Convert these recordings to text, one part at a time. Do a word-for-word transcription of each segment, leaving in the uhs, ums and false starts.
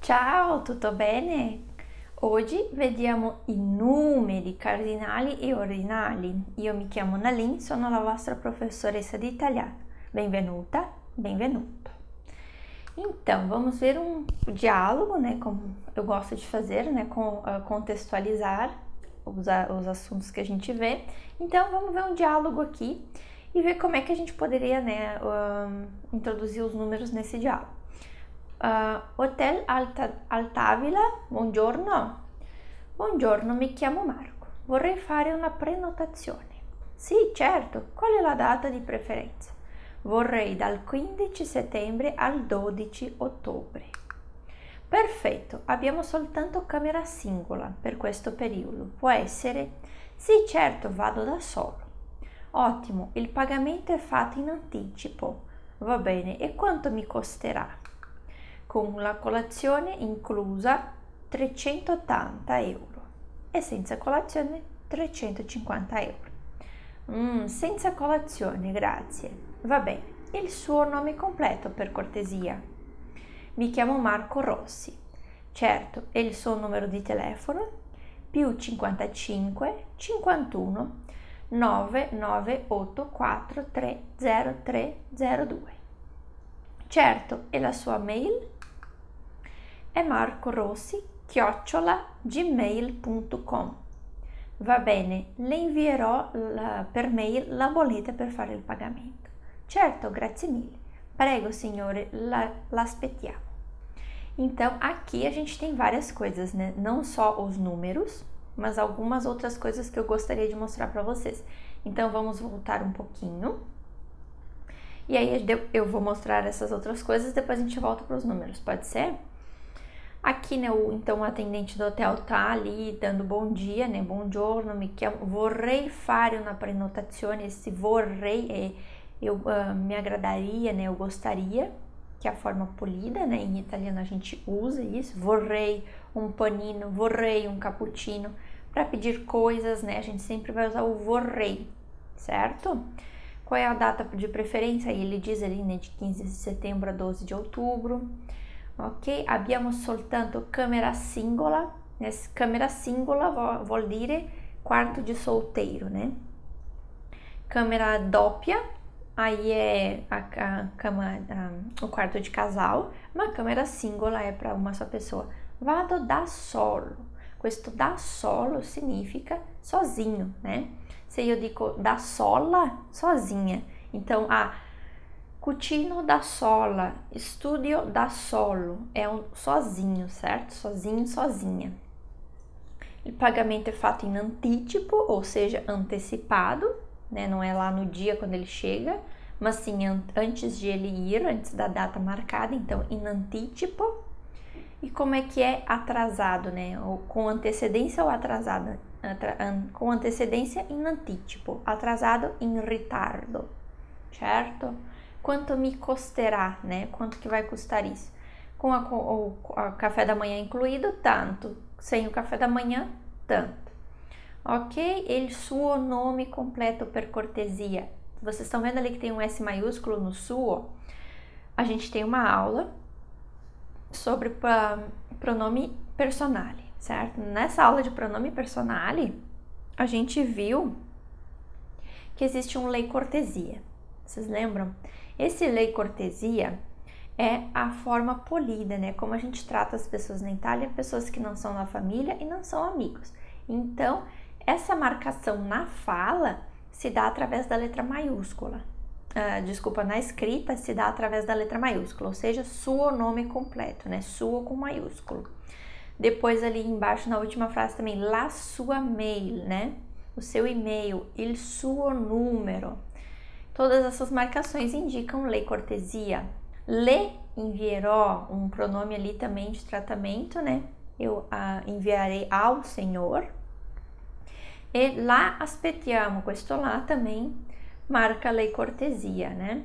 Ciao, tutto bene? Oggi vediamo i numeri cardinali e ordinali. Io mi chiamo Nalin, sono la vostra professoressa di italiano. Benvenuta, benvenuto. Então, vamos ver um diálogo, né? Como eu gosto de fazer, né? Com, uh, contextualizar os, os assuntos que a gente vê. Então, vamos ver um diálogo aqui e ver como é que a gente poderia, né? Um, introduzir os números nesse diálogo. Uh, Hotel Alta, Altavila, buongiorno. Buongiorno, mi chiamo Marco. Vorrei fare una prenotazione. Sì, certo. Qual è la data di preferenza? Vorrei dal quindici settembre al dodici ottobre. Perfetto, abbiamo soltanto camera singola per questo periodo. Può essere? Sì, certo, vado da solo. Ottimo, il pagamento è fatto in anticipo. Va bene, e quanto mi costerà? Con la colazione inclusa trecentottanta euro e senza colazione trecentocinquanta euro. Mm, senza colazione, grazie. Va bene, il suo nome completo per cortesia. Mi chiamo Marco Rossi. Certo, e il suo numero di telefono? Più cinquantacinque cinquantuno nove nove otto quattro tre zero tre zero due. Certo, e la sua mail? È marcorossi chiocciola gmail punto com. Va bene, le invierò la, per mail la bolletta per fare il pagamento. Certo, grazie mille. Prego, signore, la, l'aspettiamo. Então, aqui a gente tem várias coisas, né? Não só os números, mas algumas outras coisas que eu gostaria de mostrar para vocês. Então, vamos voltar um pouquinho. E aí eu vou mostrar essas outras coisas, depois a gente volta para os números, pode ser? Aqui, né, o, então o atendente do hotel tá ali dando bom dia, né, buongiorno, mi chiamo, vorrei fare una prenotazione, esse vorrei é, eu uh, me agradaria, né, eu gostaria, que é a forma polida, né, em italiano a gente usa isso, vorrei um panino, vorrei um cappuccino, para pedir coisas, né, a gente sempre vai usar o vorrei, certo? Qual é a data de preferência? Ele diz ali, né, de quinze de setembro a doze de outubro. Ok? Abbiamo soltanto camera singola. Camera singola vuol dire quarto de solteiro, né? Câmera doppia, aí é a, a cama, a, o quarto de casal, ma câmera singola é para uma só pessoa. Vado da solo. Questo da solo significa sozinho, né? Se eu digo da sola, sozinha. Então, a cucino da sola, studio da solo, é um sozinho, certo? Sozinho, sozinha. O pagamento é feito em anticipo, ou seja, antecipado, né? Não é lá no dia quando ele chega, mas sim antes de ele ir, antes da data marcada, então in anticipo. E como é que é atrasado, né? Ou com antecedência ou atrasado? Atra, an, com antecedência in anticipo, atrasado in ritardo, certo? Quanto me custará, né? Quanto que vai custar isso? Com a, o a café da manhã incluído, tanto. Sem o café da manhã, tanto. Ok? Il suo nome completo per cortesia. Vocês estão vendo ali que tem um S maiúsculo no suo? A gente tem uma aula sobre pronome personale, certo? Nessa aula de pronome personale, a gente viu que existe um lei cortesia. Vocês lembram? Esse lei cortesia é a forma polida, né? Como a gente trata as pessoas na Itália, pessoas que não são da família e não são amigos. Então, essa marcação na fala se dá através da letra maiúscula. Uh, desculpa, na escrita se dá através da letra maiúscula, ou seja, suo nome completo, né? Suo com maiúsculo. Depois ali embaixo, na última frase também, la sua mail, né? O seu e-mail, il suo numero. Todas essas marcações indicam lei cortesia. Le invierò, um pronome ali também de tratamento, né? Eu uh, enviarei ao senhor. E lá aspettiamo, questo lá também marca lei cortesia, né?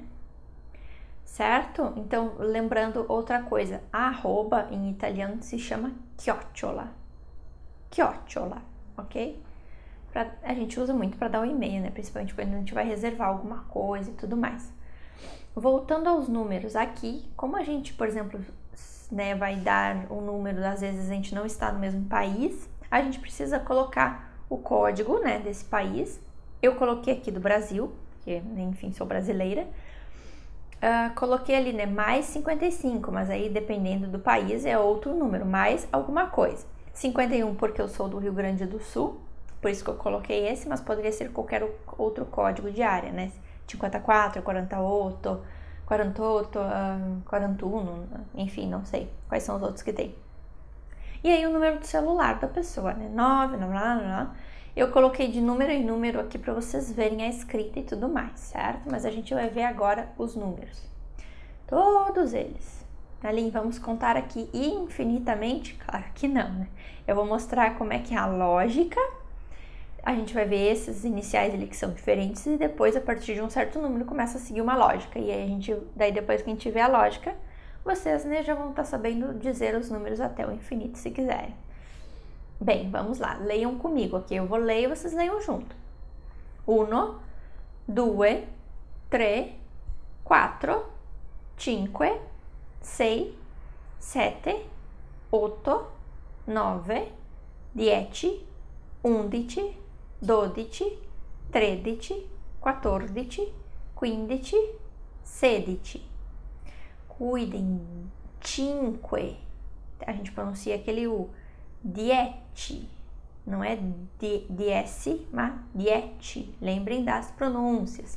Certo? Então, lembrando outra coisa, arroba em italiano se chama chiocciola. Chiocciola, ok? Pra, a gente usa muito para dar o e-mail, né? Principalmente quando a gente vai reservar alguma coisa e tudo mais. Voltando aos números aqui, como a gente, por exemplo, né, vai dar um número, às vezes a gente não está no mesmo país, a gente precisa colocar o código, né, desse país. Eu coloquei aqui do Brasil, porque, enfim, sou brasileira. Uh, coloquei ali, né, mais cinquenta e cinco, mas aí dependendo do país é outro número, mais alguma coisa. cinquenta e um porque eu sou do Rio Grande do Sul, por isso que eu coloquei esse, mas poderia ser qualquer outro código de área, né? cinquenta e quatro, quarenta e oito, quarenta e oito, quarenta e um, enfim, não sei quais são os outros que tem. E aí o número do celular da pessoa, né? nove, blá, blá, blá. Eu coloquei de número em número aqui para vocês verem a escrita e tudo mais, certo? Mas a gente vai ver agora os números. Todos eles. Ali, vamos contar aqui infinitamente? Claro que não, né? Eu vou mostrar como é que é a lógica. A gente vai ver esses iniciais ali que são diferentes e depois, a partir de um certo número, começa a seguir uma lógica. E aí, a gente, daí depois que a gente vê a lógica, vocês, né, já vão estar sabendo dizer os números até o infinito, se quiserem. Bem, vamos lá. Leiam comigo, ok? Eu vou ler e vocês leiam junto. Uno, due, tre, quattro, cinque, sei, sette, otto, nove, dieci, undici, dodici, tredici, quattordici, quindici, sedici. Cuidem, cinque. A gente pronuncia aquele U. Dieci. Não é di, dieci, ma dieci. Lembrem das pronúncias.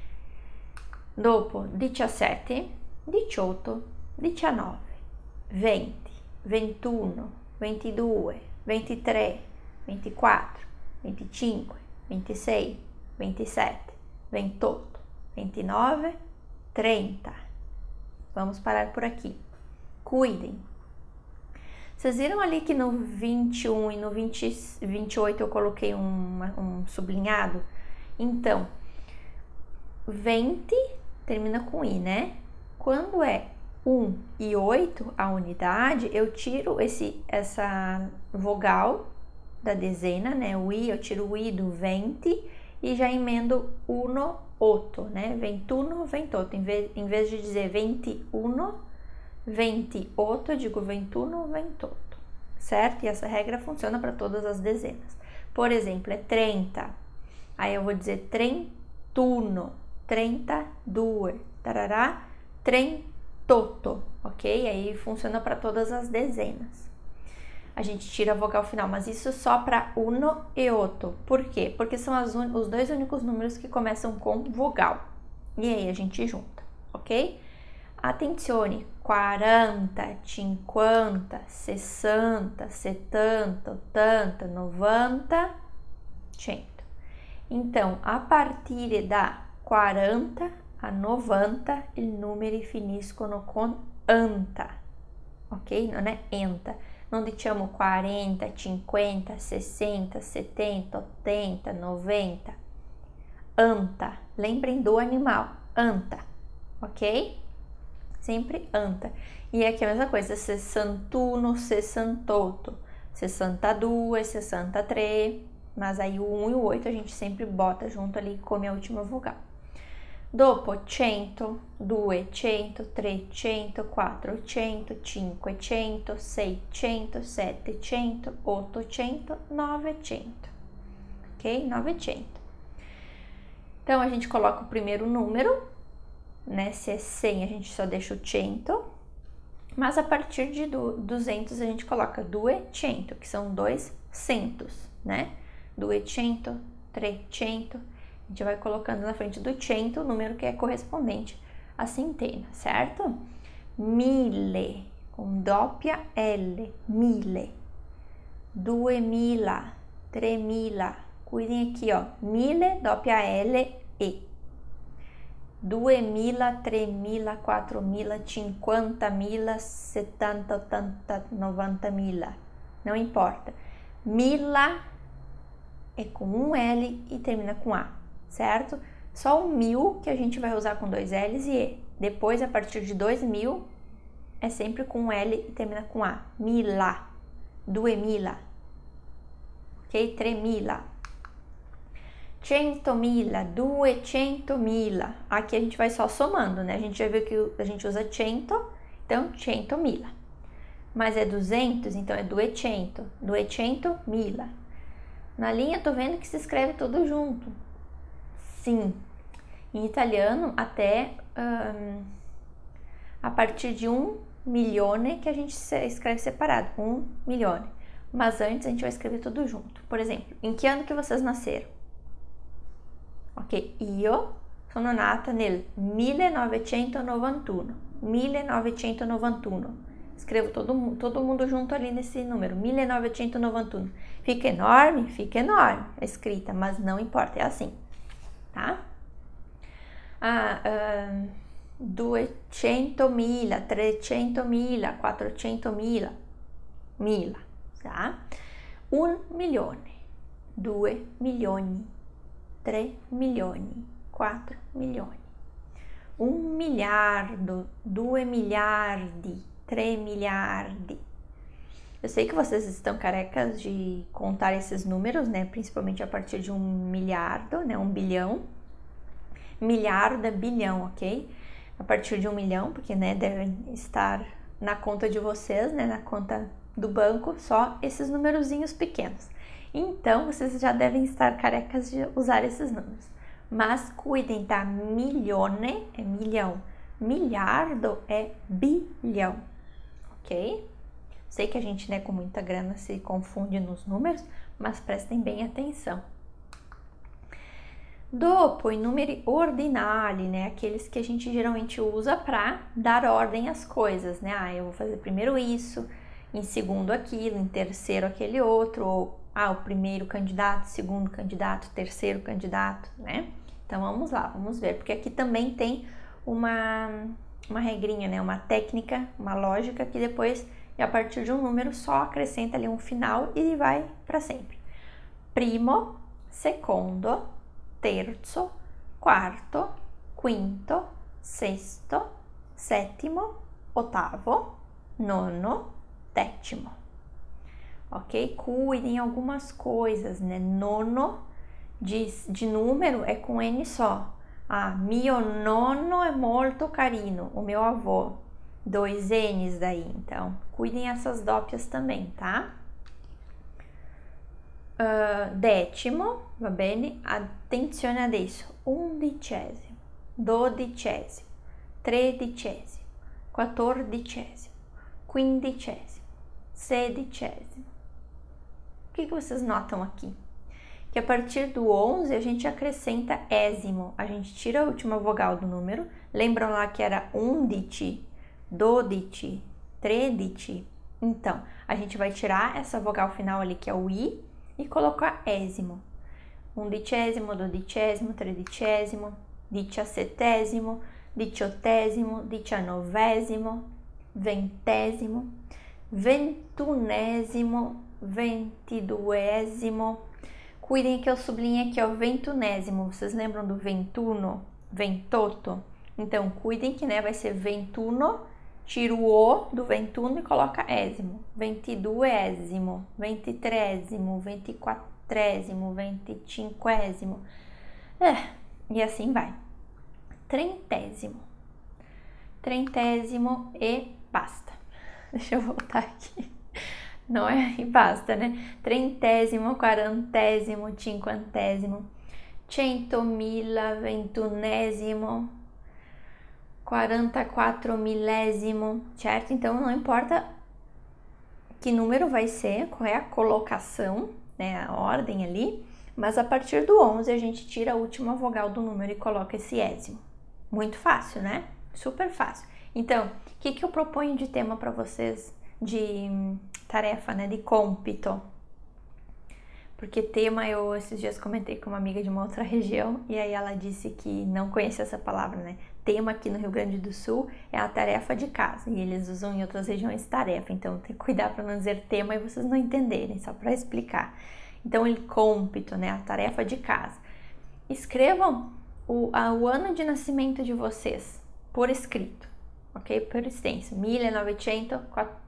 Dopo, diciassette, diciotto, diciannove, venti, ventuno, ventidue, ventitré, ventiquattro, venticinque, ventisei, ventisette, ventotto, ventinove, trinta. Vamos parar por aqui. Cuidem. Vocês viram ali que no vinte e um e no vinte, vinte e oito eu coloquei um, um sublinhado? Então, vinte termina com I, né? Quando é um e oito, a unidade, eu tiro esse, essa vogal da dezena, né? O I, eu tiro o I do vinte e já emendo uno, otto, né? ventuno, ventotto. Em vez, em vez de dizer ventiuno, ventiotto, eu digo ventuno, ventotto, certo? E essa regra funciona para todas as dezenas. Por exemplo, é trinta. Aí eu vou dizer trentuno, trentadue, tarará, trentotto, ok? Aí funciona para todas as dezenas. A gente tira a vogal final, mas isso só para uno e otto. Por quê? Porque são as os dois únicos números que começam com vogal. E aí a gente junta, ok? Attenzione, quaranta, cinquanta, sessanta, settanta, ottanta, novanta, cento. Então, a partir da quaranta a novanta, i numeri finiscono con anta, ok? Non è enta. Non diciamo quaranta, cinquanta, sessenta, settanta, ottanta, noventa. Anta. Lembrem do animal. Anta. Ok? Sempre anta. E aqui a mesma coisa. sessantuno, sessantotto, sessantadue, sessantatré. Mas aí o um e o oito a gente sempre bota junto ali e come a última vogal. Dopo cento, duecento, trecento, quattrocento, cinquecento, seicento, settecento, ottocento, novecento. Ok? novecento. Então, a gente coloca o primeiro número, né? Se é cem, a gente só deixa o cento. Mas a partir de duzentos, a gente coloca duecento, que são dois centos, né? duecento, trecento. A gente vai colocando na frente do cento o número que é correspondente à centena, certo? Mille, com doppia L, mille. Duemila, tremila. Cuidem aqui, ó. Mille, doppia L, E. Duemila, tremila, quattromila, cinquantamila, settanta, ottanta, novantamila. Não importa. Mila é com um L e termina com A. Certo? Só o mil que a gente vai usar com dois L's e E. Depois, a partir de dois mil, é sempre com um L e termina com A. Mila, duemila, ok? Tremila, centomila, duecentomila. Aqui a gente vai só somando, né? A gente já viu que a gente usa cento, então centomila. mas é duzentos, então é duecento, duecento mila. Na linha tô vendo que se escreve tudo junto. Sim, em italiano até um, a partir de um milione que a gente escreve separado, um milione. Mas antes a gente vai escrever tudo junto. Por exemplo, em que ano que vocês nasceram? Ok, io sono nata nel millenovecentonovantuno. millenovecentonovantuno. Escrevo todo, todo mundo junto ali nesse número, millenovecentonovantuno. Fica enorme? Fica enorme a escrita, mas não importa, é assim, tá? Ah, uh, duecentomila, trecentomila, quattrocentomila, mila, tá? Un milione, due milioni, tre milioni, quattro milioni, un miliardo, due miliardi, tre miliardi. Eu sei que vocês estão carecas de contar esses números, né? Principalmente a partir de um milhardo, né? Um bilhão. Milhardo é bilhão, ok? A partir de um milhão, porque, né, devem estar na conta de vocês, né? Na conta do banco, só esses numerozinhos pequenos. Então, vocês já devem estar carecas de usar esses números. Mas cuidem, tá? Milione é milhão. Milhardo é bilhão, ok? Sei que a gente, né, com muita grana se confunde nos números, mas prestem bem atenção. Dopo i numeri ordinali, né, aqueles que a gente geralmente usa para dar ordem às coisas, né? Ah, eu vou fazer primeiro isso, em segundo aquilo, em terceiro aquele outro, ou ah, o primeiro candidato, segundo candidato, terceiro candidato, né? Então vamos lá, vamos ver, porque aqui também tem uma, uma regrinha, né, uma técnica, uma lógica que depois, a partir de um número, só acrescenta ali um final e vai para sempre. Primo, secondo, terzo, quarto, quinto, sesto, sétimo, ottavo, nono, décimo. Ok? Cuidem algumas coisas, né? Nono de, de número é com N só. Ah, mio nonno è molto carino, o meu avô. Dois N's daí, então. Cuidem essas dópias também, tá? Uh, décimo, va bene? Attenzione adesso. Undicesimo, dodicesimo, tredicesimo, quattordicesimo, quindicesimo, sedicesimo. O que, que vocês notam aqui? Que a partir do onze a gente acrescenta ésimo. A gente tira a última vogal do número. Lembram lá que era undici, dodici, tredici? Então, a gente vai tirar essa vogal final ali que é o i e colocar ésimo. Undicesimo, dodicesimo, tredicesimo, diciassettesimo, diciottesimo, diciannovesimo, ventesimo, ventunesimo, ventiduesimo. Cuidem que eu sublinhei aqui, ó, ventunésimo. Vocês lembram do ventuno, ventotto? Então, cuidem que, né, vai ser ventuno, tira o o do ventuno e coloca ésimo. Ventiduesimo, ventitresimo, ventiquattresimo, venticinquesimo. É, e assim vai. Trentésimo. Trentésimo e basta. Deixa eu voltar aqui. Não é e basta, né? Trentésimo, quarantésimo, cinquantésimo, centomila, ventunésimo, quarantaquattro milésimo, certo? Então, não importa que número vai ser, qual é a colocação, né, a ordem ali, mas a partir do onze a gente tira a última vogal do número e coloca esse ésimo. Muito fácil, né? Super fácil. Então, o que, que eu proponho de tema para vocês, de tarefa, né, de compito? Porque tema, eu esses dias comentei com uma amiga de uma outra região e aí ela disse que não conhecia essa palavra, né? Tema aqui no Rio Grande do Sul é a tarefa de casa e eles usam em outras regiões tarefa, então tem que cuidar para não dizer tema e vocês não entenderem, só para explicar. Então, ele compito, né, a tarefa de casa. Escrevam o, a, o ano de nascimento de vocês por escrito, ok? Por extenso, millenovecentottanta,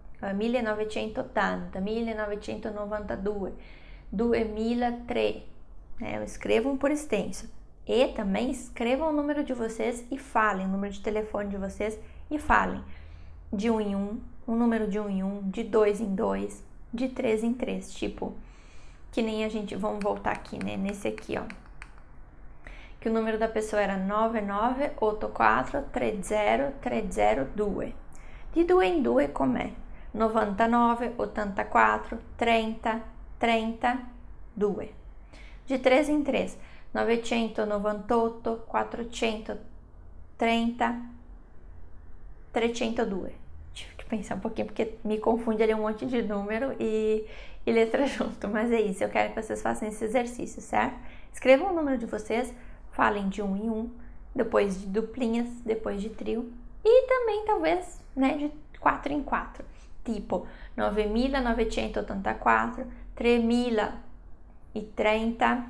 millenovecentonovantadue, duemilatré, né? Escrevam por extenso. E também escrevam o número de vocês e falem, o número de telefone de vocês e falem de um em um, um número de um em um, de dois em dois, de três em três, tipo, que nem a gente, vamos voltar aqui, né, nesse aqui, ó, que o número da pessoa era nove nove otto quattro tre zero tre zero due. Di due in due com'è? novantanove ottantaquattro trenta trenta due. De três em três, novecentonovantotto quattrocentotrenta trecentodue. Tive que pensar um pouquinho porque me confunde ali um monte de número e, e letra junto, mas é isso, eu quero que vocês façam esse exercício, certo? Escrevam o número de vocês, falem de um em um, depois de duplinhas, depois de trio e também talvez, né, de quatro em quatro, tipo novemilanovecentottantaquattro, tremilatrenta,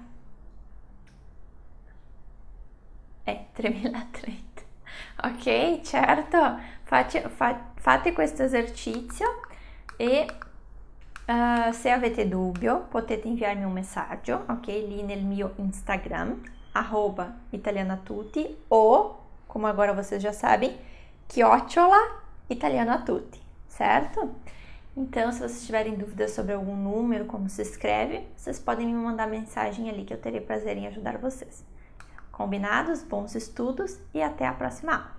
é, tremilatrenta, ok? Certo? Fate, fa, fate questo esercizio e uh, se avete dubbio potete inviarmi un messaggio, ok? Lì nel mio Instagram, arroba italianatutti, ou, como agora vocês já sabem, chiocciola italianatutti, certo? Então, se vocês tiverem dúvidas sobre algum número, como se escreve, vocês podem me mandar mensagem ali que eu terei prazer em ajudar vocês. Combinados? Bons estudos e até a próxima aula!